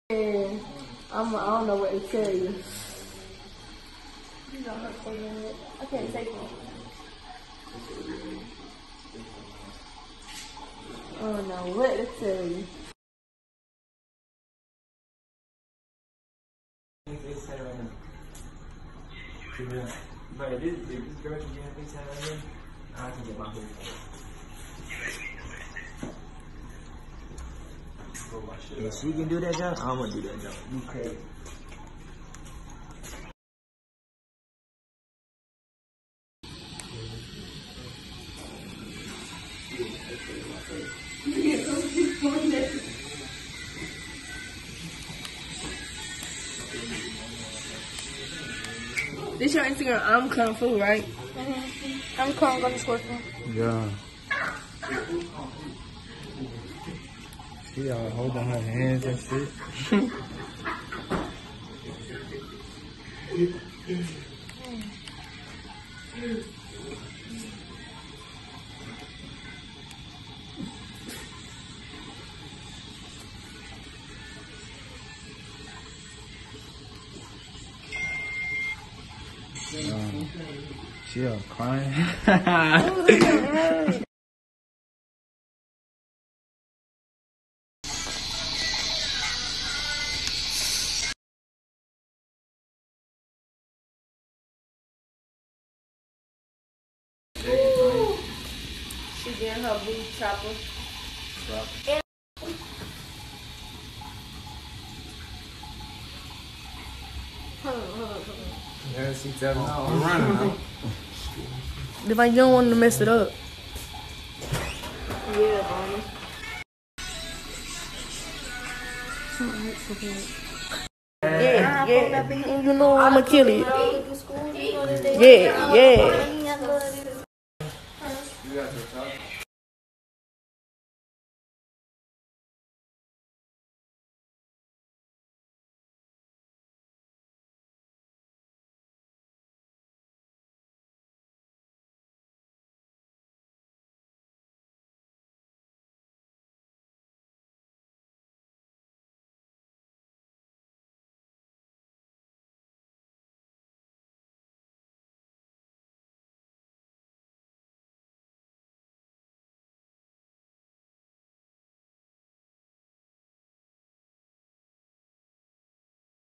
And I don't know what to tell you. You don't have to say it. I can't take it. I don't know what to tell you. But if this girl can get her FaceTime right here, I can get my FaceTime. If she can do that job, I'm gonna do that job. You crazy. This your Instagram, I'm Kung Fu, right? I'm Kung _Fu. Yeah. She all holding her hands and shit. She all crying. She getting her booty chopper. Hold on. Yeah, she telling me I'm running now. If you don't want to mess it up. Yeah, mommy. Yeah. You know I'm gonna kill it. Yeah.